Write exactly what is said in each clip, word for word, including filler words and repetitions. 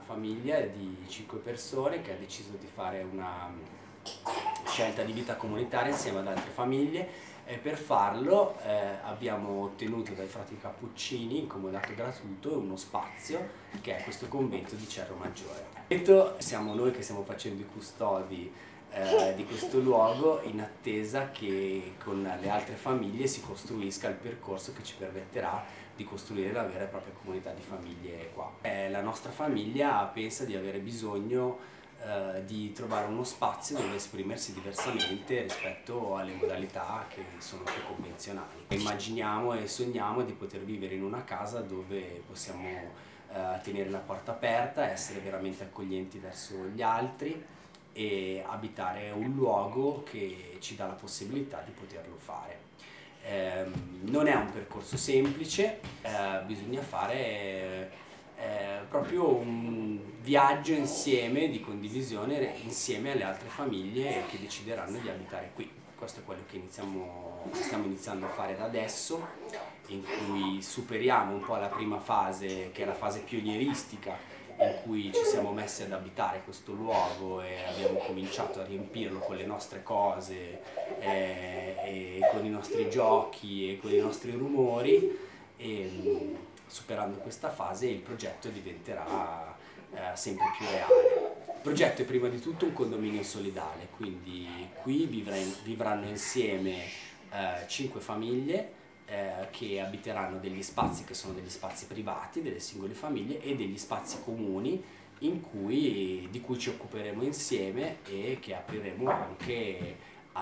famiglia di cinque persone che ha deciso di fare una scelta di vita comunitaria insieme ad altre famiglie, e per farlo eh, abbiamo ottenuto dai frati Cappuccini in comodato gratuito uno spazio che è questo convento di Cerro Maggiore. Siamo noi che stiamo facendo i custodi eh, di questo luogo, in attesa che con le altre famiglie si costruisca il percorso che ci permetterà di costruire la vera e propria comunità di famiglie qua. Eh, la nostra famiglia pensa di avere bisogno Uh, di trovare uno spazio dove esprimersi diversamente rispetto alle modalità che sono più convenzionali. Immaginiamo e sogniamo di poter vivere in una casa dove possiamo uh, tenere la porta aperta, essere veramente accoglienti verso gli altri e abitare un luogo che ci dà la possibilità di poterlo fare. Eh, non è un percorso semplice, eh, bisogna fare Eh, proprio un viaggio insieme di condivisione insieme alle altre famiglie che decideranno di abitare qui. Questo è quello che, iniziamo, che stiamo iniziando a fare da adesso, in cui superiamo un po' la prima fase, che è la fase pionieristica, in cui ci siamo messi ad abitare questo luogo e abbiamo cominciato a riempirlo con le nostre cose, eh, e con i nostri giochi e con i nostri rumori. E, superando questa fase il progetto diventerà eh, sempre più reale. Il progetto è prima di tutto un condominio solidale, quindi qui vivranno insieme eh, cinque famiglie eh, che abiteranno degli spazi che sono degli spazi privati delle singole famiglie e degli spazi comuni in cui, di cui ci occuperemo insieme e che apriremo anche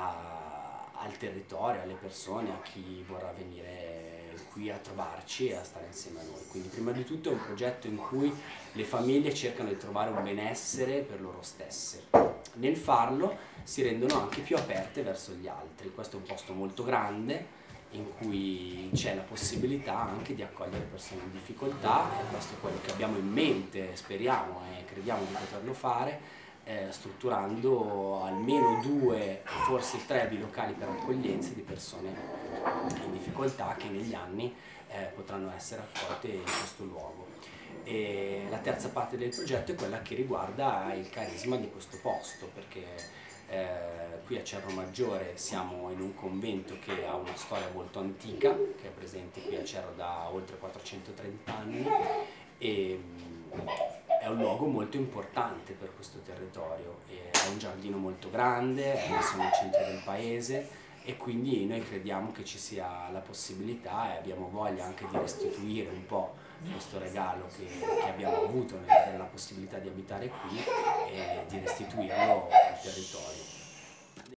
a, al territorio, alle persone, a chi vorrà venire qui a trovarci e a stare insieme a noi. Quindi prima di tutto è un progetto in cui le famiglie cercano di trovare un benessere per loro stesse. Nel farlo si rendono anche più aperte verso gli altri. Questo è un posto molto grande in cui c'è la possibilità anche di accogliere persone in difficoltà, e questo è quello che abbiamo in mente, speriamo e crediamo di poterlo fare, Eh, strutturando almeno due, forse tre bilocali per accoglienza di persone in difficoltà che negli anni eh, potranno essere accolte in questo luogo. E la terza parte del progetto è quella che riguarda il carisma di questo posto, perché eh, qui a Cerro Maggiore siamo in un convento che ha una storia molto antica, che è presente qui a Cerro da oltre quattrocentotrenta anni, e è un luogo molto importante per questo territorio, è un giardino molto grande, è messo nel centro del paese, e quindi noi crediamo che ci sia la possibilità e abbiamo voglia anche di restituire un po' questo regalo che, che abbiamo avuto nella possibilità di abitare qui, e di restituirlo al territorio.